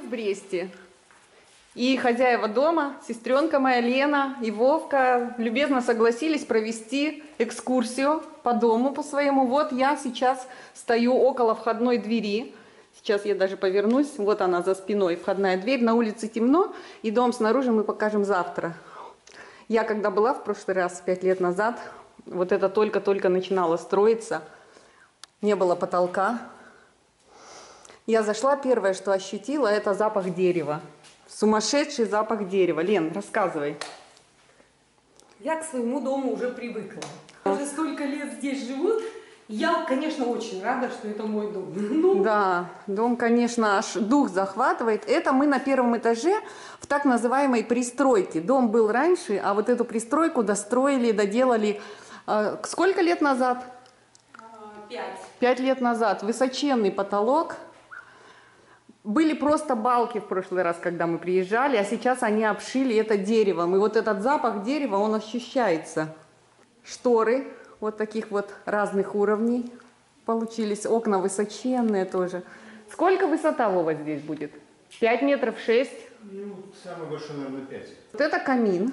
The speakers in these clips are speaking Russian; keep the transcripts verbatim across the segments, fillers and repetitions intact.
Бресте. И хозяева дома, сестренка моя Лена и Вовка, любезно согласились провести экскурсию по дому по своему. Вот я сейчас стою около входной двери. Сейчас я даже повернусь. Вот она за спиной, входная дверь. На улице темно, и дом снаружи мы покажем завтра. Я когда была в прошлый раз, пять лет назад, вот это только-только начинало строиться. Не было потолка. Я зашла, первое, что ощутила, это запах дерева. Сумасшедший запах дерева. Лен, рассказывай. Я к своему дому уже привыкла. Уже столько лет здесь живу. Я, конечно, очень рада, что это мой дом. Ну... Да, дом, конечно, аж дух захватывает. Это мы на первом этаже в так называемой пристройке. Дом был раньше, а вот эту пристройку достроили, доделали. Э, сколько лет назад? Пять. Пять лет назад. Высоченный потолок. Были просто балки в прошлый раз, когда мы приезжали, а сейчас они обшили это деревом. И вот этот запах дерева, он ощущается. Шторы вот таких вот разных уровней получились. Окна высоченные тоже. Сколько высота, Вова, здесь будет? Пять метров, шесть? Ну, самый большой, наверное, пять. Вот это камин.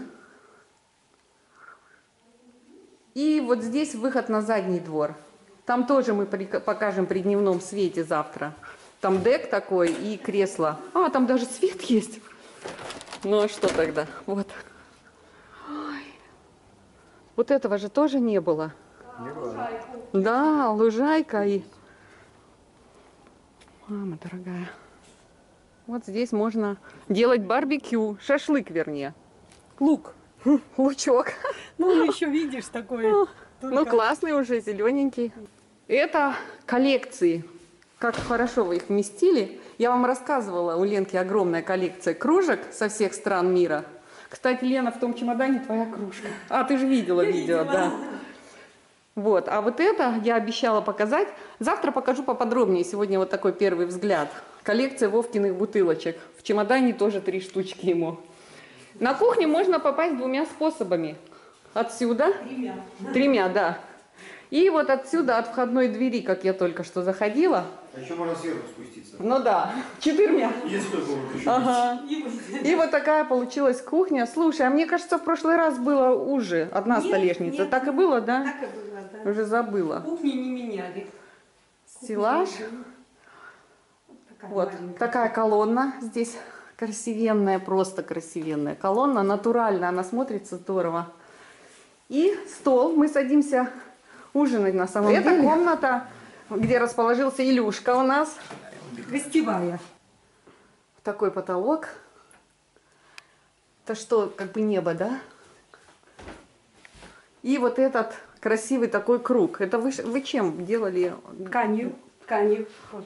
И вот здесь выход на задний двор. Там тоже мы покажем при дневном свете завтра. Там дек такой и кресло. А, там даже свет есть. Ну а что тогда? Вот. Ой. Вот этого же тоже не было. Не было. Да, лужайка и... Мама дорогая. Вот здесь можно делать барбекю. Шашлык, вернее. Лук. Лучок. Ну, он еще видишь такой. Ну, классный уже, зелененький. Это коллекции. Как хорошо вы их вместили. Я вам рассказывала, у Ленки огромная коллекция кружек со всех стран мира. Кстати, Лена, в том чемодане твоя кружка. А, ты же видела Я видео, видела. Да. Вот, а вот это я обещала показать. Завтра покажу поподробнее. Сегодня вот такой первый взгляд. Коллекция Вовкиных бутылочек. В чемодане тоже три штучки ему. На кухню можно попасть двумя способами. Отсюда. Тремя. Тремя, да. И вот отсюда, от входной двери, как я только что заходила. А еще можно сверху спуститься. Ну да, четырьмя. Есть только вот еще. Ага. И вот такая получилась кухня. Слушай, а мне кажется, в прошлый раз было уже одна Нет, столешница. нет, Так и было, да? Так и было, да. Уже забыла. Кухни не меняли. Стеллаж. Такая Вот маленькая. такая колонна здесь. Красивенная, просто красивенная колонна. Натурально, она смотрится здорово. И стол. Мы садимся ужинать на самом деле. Это комната, где расположился Илюшка у нас. Гостевая. Такой потолок. Это что, как бы небо, да? И вот этот красивый такой круг. Это вы, вы чем делали? Тканью. Тканью. Вот.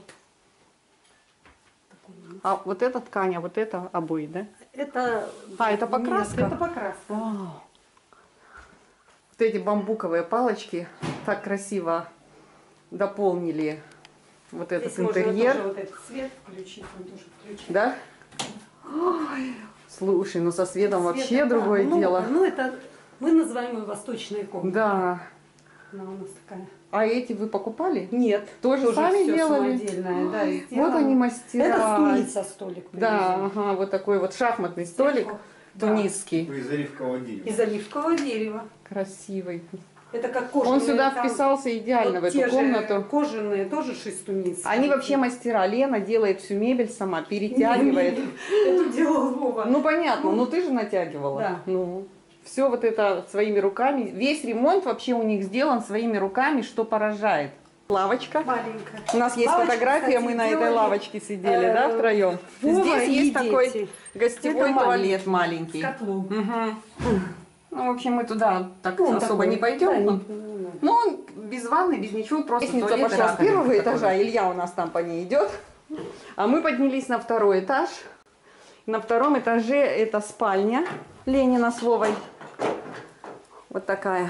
А вот это ткань, а вот это обои, да? Это... А, это покраска? Нет, это покраска. Вау. Вот эти бамбуковые палочки так красиво дополнили вот этот Здесь интерьер. можно тоже вот этот свет включить, он тоже включить. Да? Ой, слушай, ну со светом Свет, вообще да, другое много. дело. Ну, это мы называем ее восточная комната. Да. Она у нас такая. А эти вы покупали? Нет. Тоже сами всё делали? самодельное, да, и Вот сделано. они мастера. Это с Туниса столик. Да, привезен. ага, вот такой вот шахматный столик Да. тунисский. Из оливкового дерева. Из оливкового дерева. Красивый. Это как кожаные. Он сюда там вписался идеально, вот в те эту же комнату. Кожаные тоже же из Туниса. Они вообще мастера. Лена делает всю мебель сама, перетягивает. Это делал Вова. Ну понятно, ну ты же натягивала. Да. Ну, все вот это своими руками. Весь ремонт вообще у них сделан своими руками, что поражает. Лавочка. Маленькая. У нас есть Лавочка, фотография, кстати, мы на этой делали, лавочке сидели, э, да, втроем. Вова Здесь и есть такой дети. гостевой Это туалет маленький. С котлом. Угу. Ну, в общем, мы туда так Ну, он особо такой, не пойдем. да, но- не- Ну, он без ванны, без ничего, просто Лестница туалет и пошла с раковина. первого этажа, Илья у нас там по ней идет. А мы поднялись на второй этаж. На втором этаже это спальня Ленина с Вовой. Вот такая.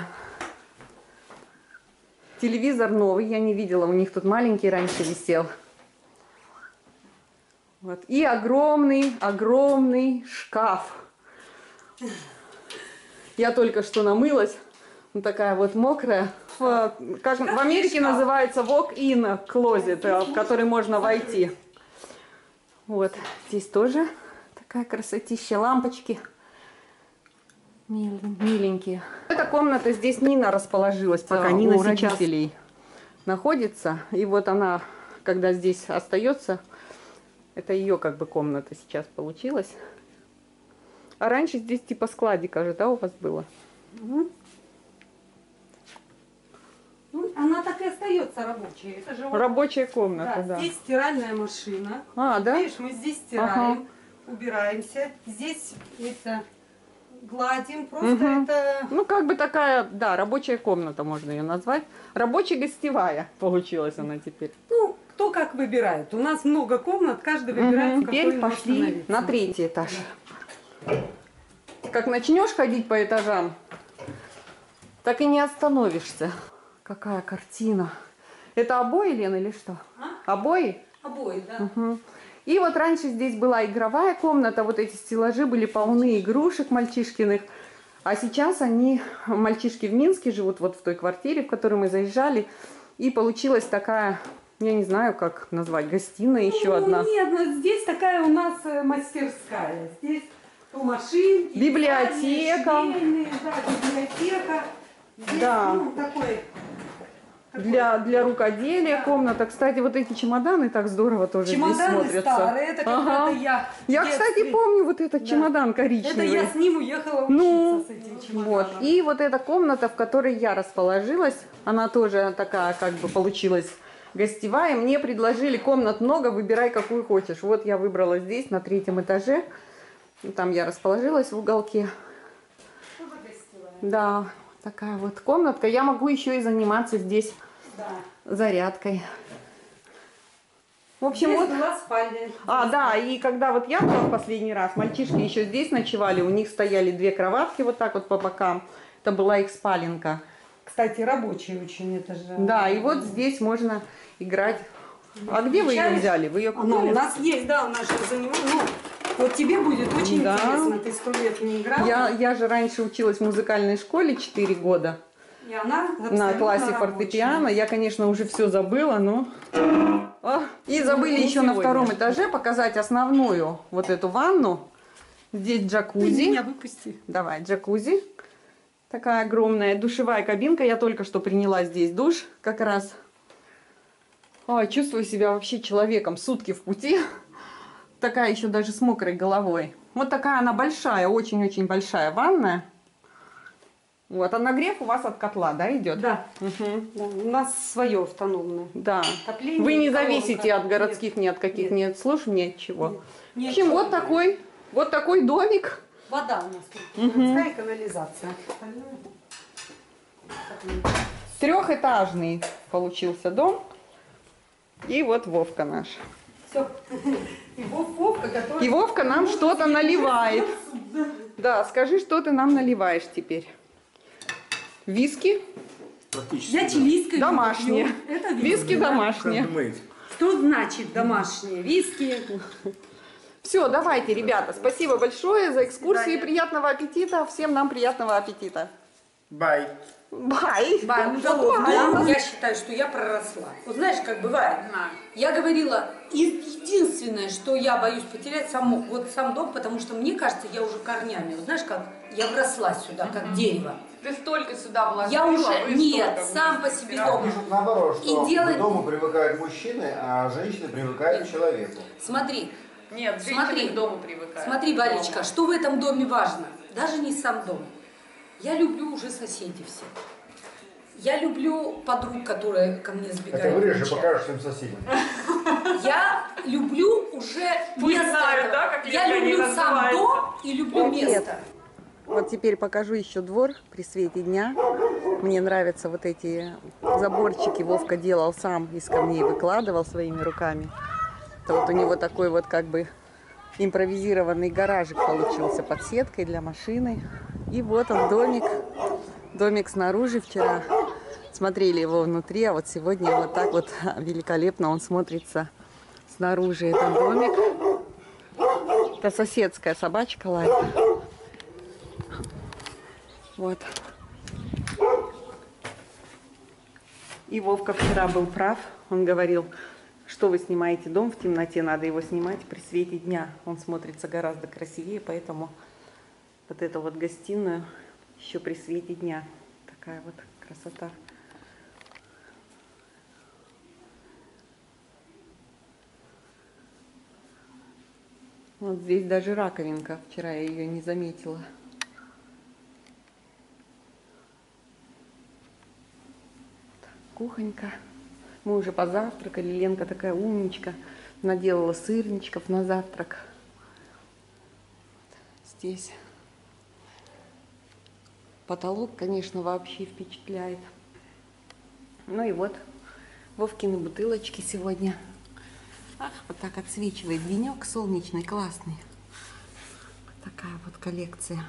Телевизор новый, я не видела, у них тут маленький раньше висел. Вот. И огромный, огромный шкаф. Я только что намылась. Вот такая вот мокрая. В, как в Америке называется walk-in closet, в который можно войти. Вот, здесь тоже такая красотища, лампочки мил- миленькие. Эта комната, здесь Нина расположилась, пока Да, Нина у сейчас родителей находится. И вот она, когда здесь остается, это ее как бы комната сейчас получилась. А раньше здесь типа складика же, да, у вас было? Мгм. Ну, она так и остается рабочей. Это же вот, Рабочая да, комната, да. здесь стиральная машина. А, да? Видишь, мы здесь стираем, убираемся. Здесь это гладим. Просто Мгм. это... Ну, как бы такая, да, рабочая комната, можно ее назвать. Рабочая-гостевая получилась она теперь. Ну, кто как выбирает. У нас много комнат, каждый выбирает, Мгм. в какой Теперь ему пошли остановиться. на третий этаж. Как начнешь ходить по этажам, так и не остановишься. Какая картина. Это обои, Лена, или что? А? Обои? Обои, да. Мгм. И вот раньше здесь была игровая комната, вот эти стеллажи были полны игрушек мальчишкиных. А сейчас они, мальчишки в Минске живут, вот в той квартире, в которой мы заезжали. И получилась такая, я не знаю, как назвать, гостиная еще Ну, одна. нет, ну, здесь такая у нас э, мастерская. Здесь то машинки, Библиотека. писальные, швейные, да, библиотека. Здесь, Да. ну, такой... такой- Для, для рукоделия комната. Кстати, вот эти чемоданы так здорово тоже здесь Чемоданы смотрятся. старые, это когда-то Ага. я в Я, детстве- кстати, помню вот этот Да. чемодан Это коричневый. я с ним уехала учиться, Ну, с этим вот. чемоданом. И вот эта комната, в которой я расположилась, она тоже такая, как бы, получилась гостевая. Мне предложили комнат много, выбирай, какую хочешь. Вот я выбрала здесь, на третьем этаже. Там я расположилась в уголке. Тоже гостевая. Да, такая вот комнатка. Я могу еще и заниматься здесь Да. зарядкой. В общем, Здесь вот... была спальня. А, да, и когда вот я была в последний раз, мальчишки еще здесь ночевали, у них стояли две кроватки вот так вот по бокам. Это была их спаленка. Кстати, рабочий очень, это же... Да, и вот здесь можно играть. А где вы ее Включали? взяли? Вы ее Она купили? у нас есть, да, у нас же занимаем. Ну, вот тебе будет очень Да. интересно, ты сто лет не играла. Я, я же раньше училась в музыкальной школе четыре года И она на абсолютно классе рабочая. фортепиано. Я, конечно, уже все забыла, но... А, и забыли Не еще на сегодня. втором этаже показать основную вот эту ванну. Здесь Ты джакузи. меня выпусти. Давай, джакузи. Такая огромная душевая кабинка. Я только что приняла здесь душ как раз. Ой, чувствую себя вообще человеком. Сутки в пути. Такая еще даже с мокрой головой. Вот такая она большая, очень-очень большая ванная. Вот, а нагрев у вас от котла, да, идет? Да. Мгм. Да, у нас свое автономное. Да. Отопление, Вы не колонка. зависите от Нет. городских ни от каких Нет. нет служб, ни от чего. Нет. В Нет, общем, ничего вот нет. такой, вот такой домик. Вода у нас тут. Городская канализация. Трехэтажный получился дом. И вот Вовка наш. Все. И Вов- Вовка, который... И Вовка нам что-то наливает. Да, скажи, что ты нам наливаешь теперь? Виски? Практически. Я чилийское вино Домашние. пью. Это Виски да? домашние. Handmade. Что значит домашние? Виски. Все, давайте, ребята, спасибо большое за экскурсии. свидания. Приятного аппетита. Всем нам приятного аппетита. Бай. Бай. Бай, ну голодная. Я считаю, что я проросла. Вот знаешь, как бывает. Я говорила, и- единственное, что я боюсь потерять, сам, вот сам дом, потому что мне кажется, я уже корнями. Вот знаешь, как я вросла сюда, как дерево. Ты столько сюда вложила. Я уже, нет, сам по себе Я дом. вижу наоборот, что И делать- к дому привыкают мужчины, а женщины привыкают к человеку. Смотри, Нет, Смотри. к дому привыкают. смотри, Валечка, что в этом доме важно? Даже не сам дом. Я люблю уже соседей всех. Я люблю подруг, которые ко мне сбегают. Это вырежешь и ночью. покажешь своим соседям. Я люблю уже Пусть место. знают, это. да, как Я они люблю сам называются. дом и люблю место. Вот теперь покажу еще двор при свете дня. Мне нравятся вот эти заборчики. Вовка делал сам, из камней выкладывал своими руками. Это вот у него такой вот как бы импровизированный гаражик получился под сеткой для машины. И вот он, домик. Домик снаружи. Вчера смотрели его внутри, а вот сегодня вот так вот великолепно он смотрится снаружи. Этот домик. Это соседская собачка лает. Вот. И Вовка вчера был прав. Он говорил, что вы снимаете дом в темноте, надо его снимать при свете дня. Он смотрится гораздо красивее, поэтому вот эту вот гостиную еще при свете дня. Такая вот красота. Вот здесь даже раковинка. Вчера я ее не заметила. Кухонька. Мы уже позавтракали. Ленка такая умничка. Наделала сырничков на завтрак. Здесь потолок, конечно, вообще впечатляет. Ну и вот Вовкины бутылочки сегодня. Ах, вот так отсвечивает денек солнечный, классный. Такая вот коллекция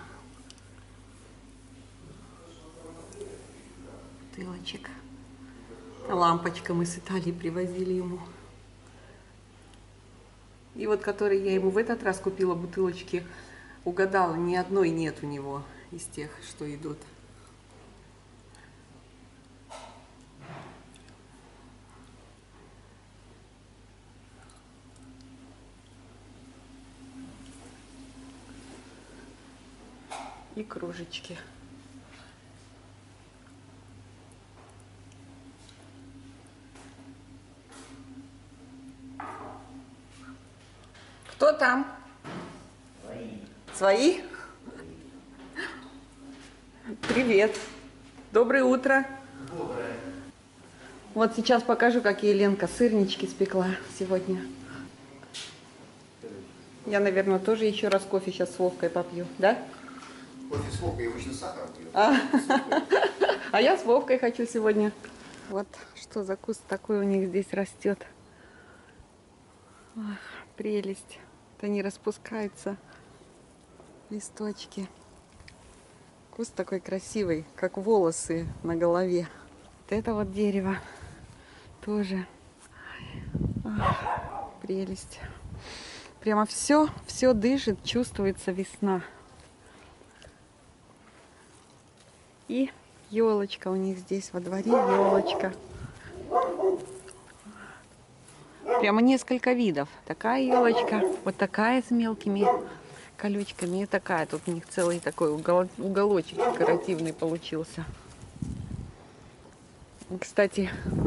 бутылочек. Лампочка мы с Италии привозили ему. И вот, которые я ему в этот раз купила бутылочки, угадала, ни одной нет у него из тех, что идут. И кружечки. Кто там? Свои. Свои? Привет. Доброе утро. Доброе. Вот сейчас покажу, какие Ленка сырнички спекла сегодня. Я, наверное, тоже еще раз кофе сейчас с Вовкой попью, да? Кофе с Вовкой, я обычно сахар пью. А, а я с Вовкой хочу сегодня. Вот что за куст такой у них здесь растет. Ах, прелесть. Вот они распускаются, листочки. Куст такой красивый, как волосы на голове. Вот это вот дерево тоже. Ах, прелесть. Прямо все, все дышит, чувствуется весна. И елочка у них здесь во дворе, елочка. Прямо несколько видов. Такая елочка, вот такая с мелкими колючками и такая. Тут у них целый такой угол, уголочек декоративный получился. Кстати,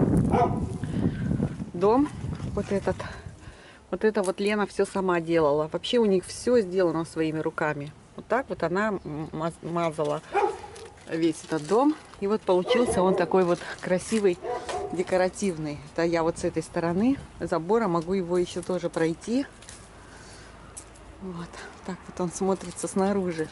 дом вот этот, вот это вот Лена все сама делала. Вообще у них все сделано своими руками. Вот так вот она мазала весь этот дом. И вот получился он такой вот красивый, декоративный. Это я вот с этой стороны забора могу его еще тоже пройти. Вот так вот он смотрится снаружи.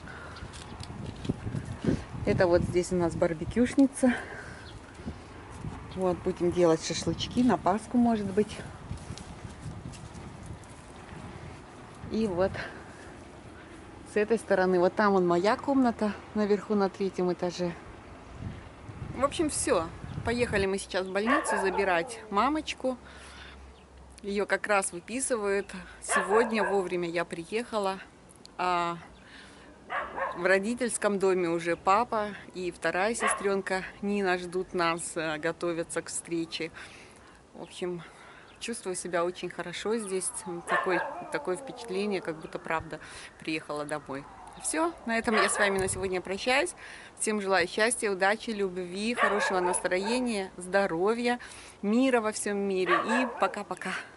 Это вот здесь у нас барбекюшница. Вот будем делать шашлычки на Пасху, может быть. И вот с этой стороны, вот там вон моя комната, наверху на третьем этаже. В общем, все. Поехали мы сейчас в больницу забирать мамочку. Ее как раз выписывают. Сегодня вовремя я приехала. А в родительском доме уже папа и вторая сестренка Нина ждут нас, готовятся к встрече. В общем, чувствую себя очень хорошо здесь. Такое, такое впечатление, как будто правда приехала домой. Все, на этом я с вами на сегодня прощаюсь. Всем желаю счастья, удачи, любви, хорошего настроения, здоровья, мира во всем мире. И пока-пока.